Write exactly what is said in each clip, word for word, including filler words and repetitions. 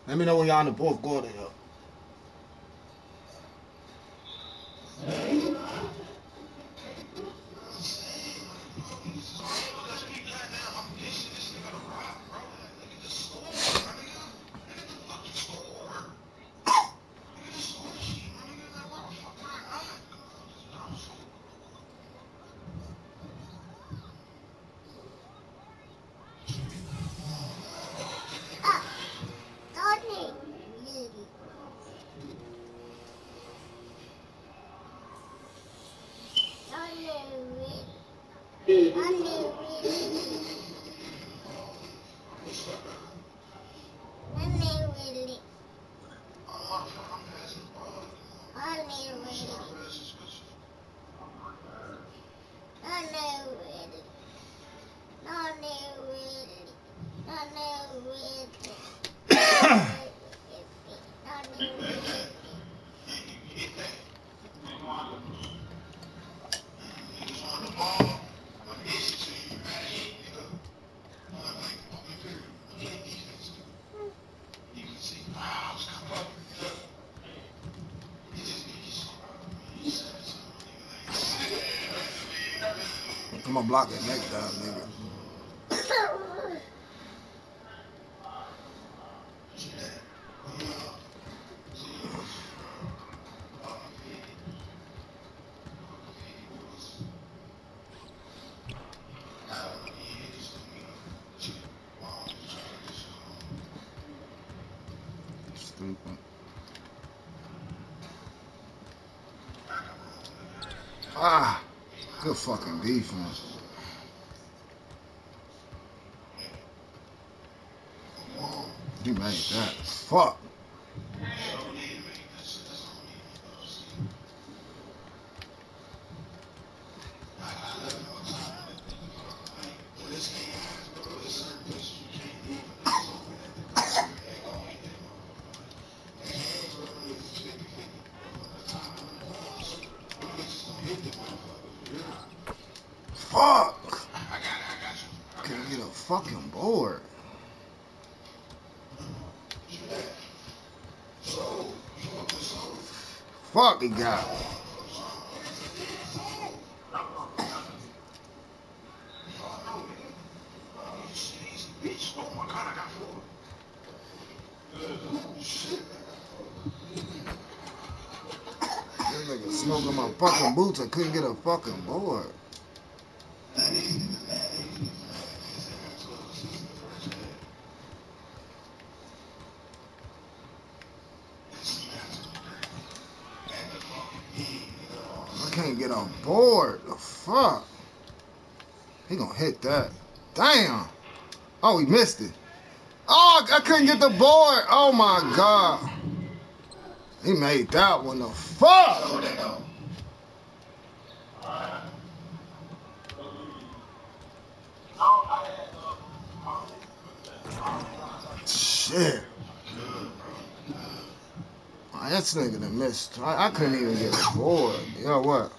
Let me know when y'all in the fourth quarter, yo. I'm gonna block that next time, nigga. Stupid. Ah, good fucking defense. He made that. Fuck. Fuck. Can't get a fucking board. Fuck, he got it. This nigga smoking my fucking boots. I couldn't get a fucking board. I can't get on board. The fuck? He gonna hit that. Damn. Oh, he missed it. Oh, I couldn't get the board. Oh my god. He made that one. The fuck? Shit. Oh, this nigga done missed. I, I couldn't even get a board. You know what?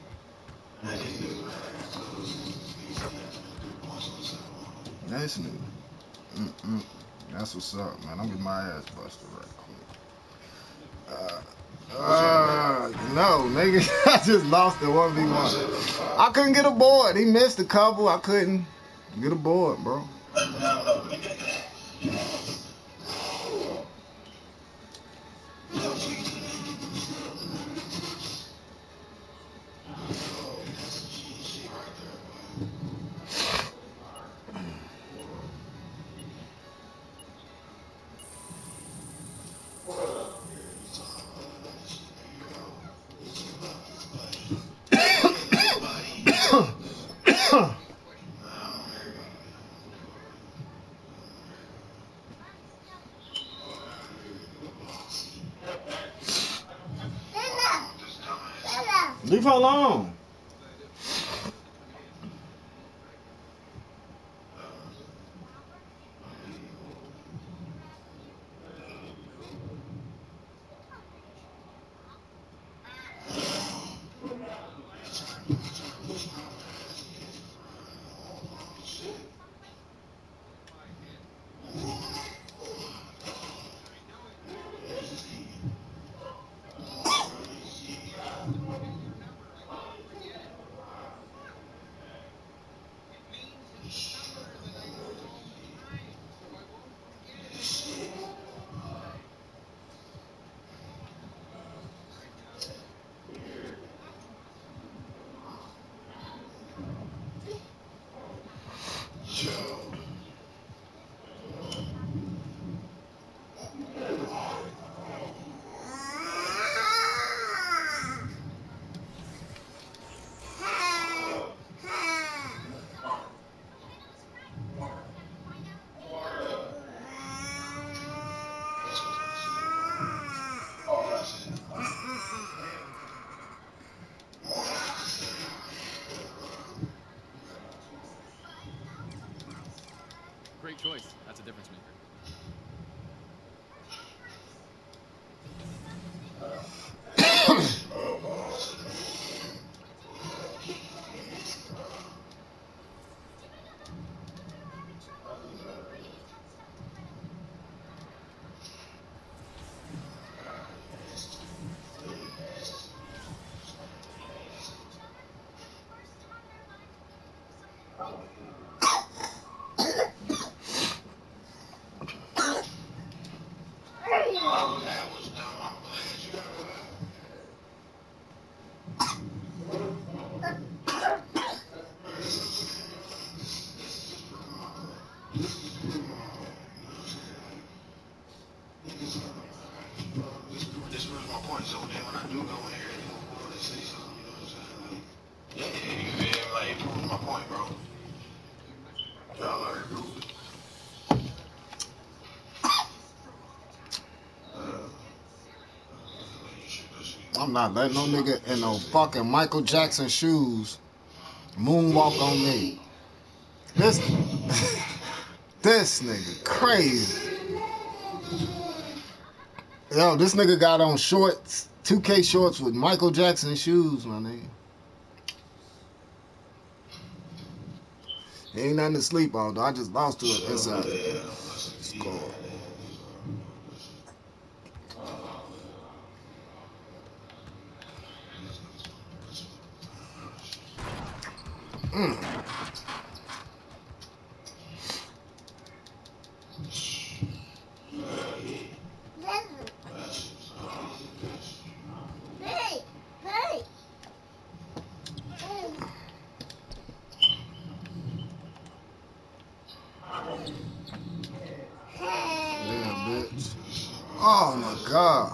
This nigga. Mm-mm. That's what's up, man. I'm getting my ass busted right quick. Uh, uh, no, nigga. I just lost the one v one. I couldn't get a board. He missed a couple. I couldn't get a board, bro. Leave her alone. great choice. That's a difference maker. I'm not letting no nigga in no fucking Michael Jackson shoes moonwalk on me. This, this nigga crazy. Yo, this nigga got on shorts, two K shorts with Michael Jackson shoes, my nigga. Ain't nothing to sleep on, though. I just lost to it inside. Score. Mm. Yeah, bitch. Oh my God.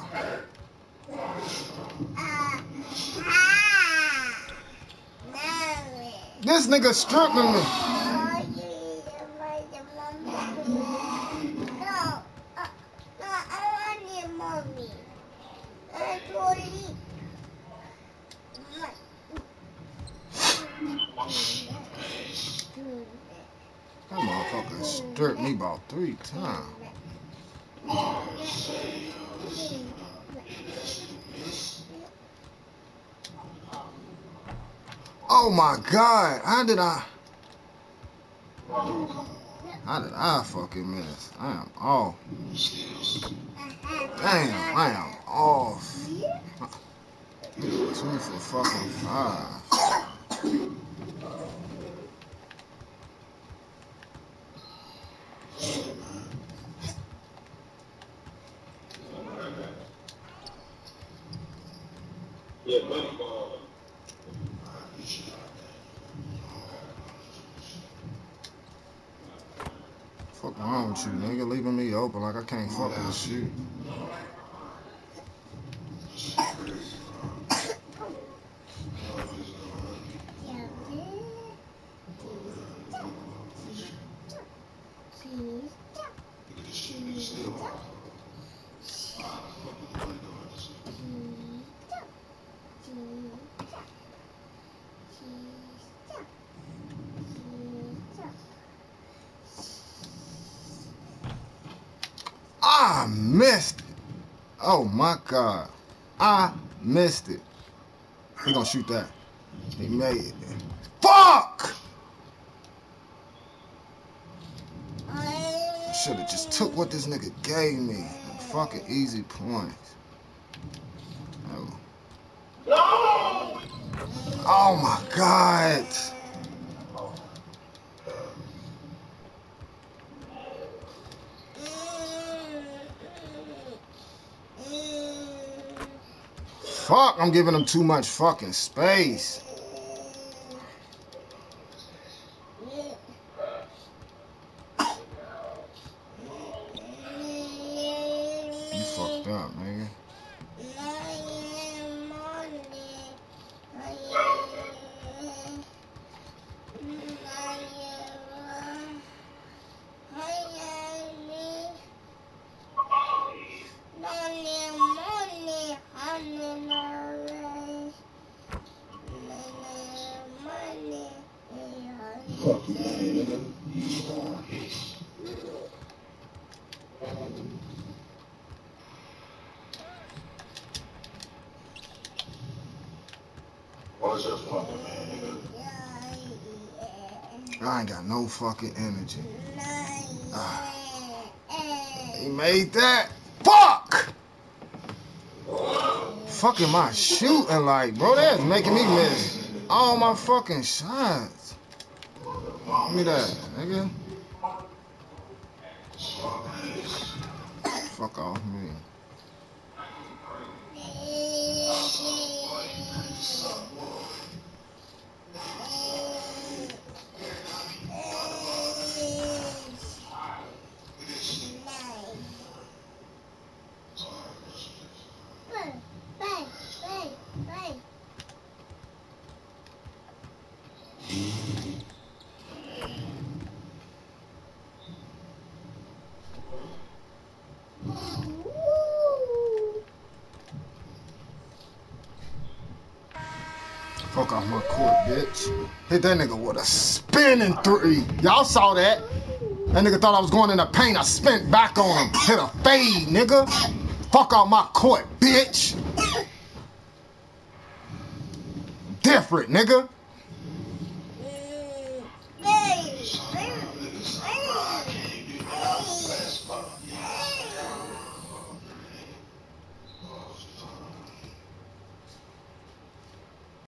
This nigga stripping me. That motherfucker stripped me about three times. Oh my God, how did I, how did I fucking miss? I am off. Damn, I am off. Two for fucking five. Fuck wrong with you, nigga? Leaving me open like I can't fucking shoot. I missed it. Oh my God. I missed it. He gonna shoot that. He made it. Fuck! Should've just took what this nigga gave me. Fucking easy points. Oh. Oh my God. Fuck, I'm giving him too much fucking space. You fucked up, nigga. I ain't got no fucking energy. Ah. He made that. Fuck! Fucking my shooting like, bro, that's making me miss all my fucking shots. Give me that, nigga. Fuck off me. Fuck off my court, bitch. Hit that nigga with a spinning three. Y'all saw that. That nigga thought I was going in the paint. I spent back on him. Hit a fade, nigga. Fuck off my court, bitch. Different, nigga.